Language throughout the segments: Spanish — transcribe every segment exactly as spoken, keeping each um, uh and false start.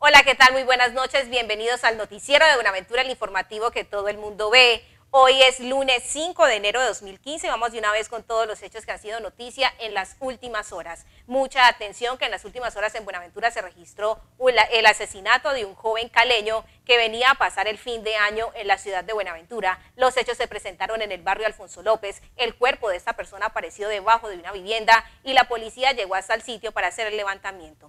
Hola, ¿qué tal? Muy buenas noches, bienvenidos al noticiero de Buenaventura, el informativo que todo el mundo ve. Hoy es lunes cinco de enero de dos mil quince, vamos de una vez con todos los hechos que han sido noticia en las últimas horas. Mucha atención que en las últimas horas en Buenaventura se registró el asesinato de un joven caleño que venía a pasar el fin de año en la ciudad de Buenaventura. Los hechos se presentaron en el barrio Alfonso López. El cuerpo de esta persona apareció debajo de una vivienda y la policía llegó hasta el sitio para hacer el levantamiento.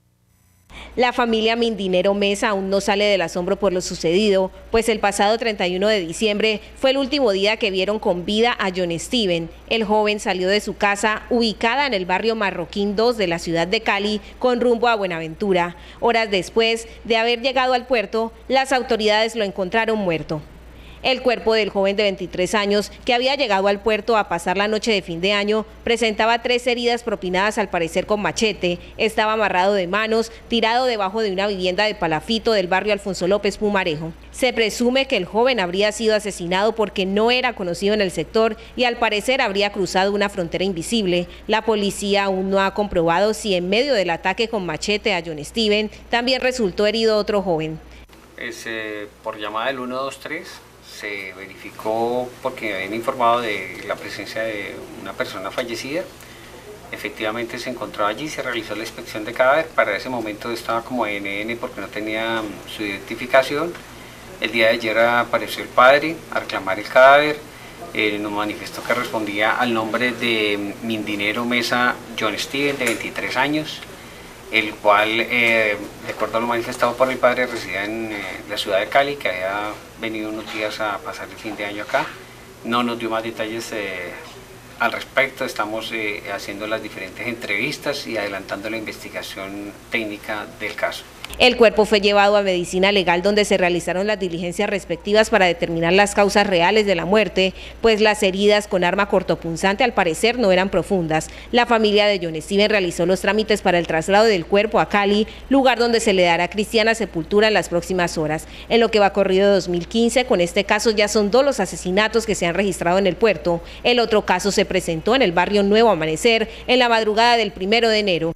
La familia Mindinero Mesa aún no sale del asombro por lo sucedido, pues el pasado treinta y uno de diciembre fue el último día que vieron con vida a John Steven. El joven salió de su casa, ubicada en el barrio Marroquín dos de la ciudad de Cali, con rumbo a Buenaventura. Horas después de haber llegado al puerto, las autoridades lo encontraron muerto. El cuerpo del joven de veintitrés años, que había llegado al puerto a pasar la noche de fin de año, presentaba tres heridas propinadas al parecer con machete. Estaba amarrado de manos, tirado debajo de una vivienda de Palafito del barrio Alfonso López Pumarejo. Se presume que el joven habría sido asesinado porque no era conocido en el sector y al parecer habría cruzado una frontera invisible. La policía aún no ha comprobado si en medio del ataque con machete a John Steven también resultó herido otro joven. Es, eh, por llamada del uno dos tres. Se verificó porque habían informado de la presencia de una persona fallecida. Efectivamente se encontró allí, se realizó la inspección de cadáver. Para ese momento estaba como N N porque no tenía su identificación. El día de ayer apareció el padre a reclamar el cadáver. Eh, nos manifestó que respondía al nombre de Mindinero Mesa John Steven, de veintitrés años, el cual, eh, de acuerdo a lo manifestado por el padre, residía en eh, la ciudad de Cali, que había venido unos días a pasar el fin de año acá. No nos dio más detalles eh, al respecto. Estamos eh, haciendo las diferentes entrevistas y adelantando la investigación técnica del caso. El cuerpo fue llevado a medicina legal, donde se realizaron las diligencias respectivas para determinar las causas reales de la muerte, pues las heridas con arma cortopunzante al parecer no eran profundas. La familia de John Steven realizó los trámites para el traslado del cuerpo a Cali, lugar donde se le dará cristiana sepultura en las próximas horas. En lo que va corrido de dos mil quince, con este caso ya son dos los asesinatos que se han registrado en el puerto. El otro caso se presentó en el barrio Nuevo Amanecer en la madrugada del primero de enero.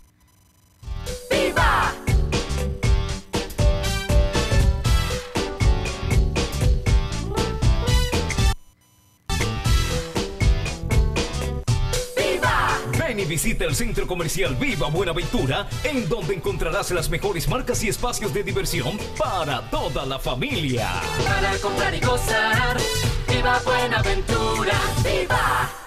¡Viva! Ven y visita el Centro Comercial Viva Buenaventura, en donde encontrarás las mejores marcas y espacios de diversión para toda la familia. Para comprar y gozar, Viva Buenaventura, ¡viva!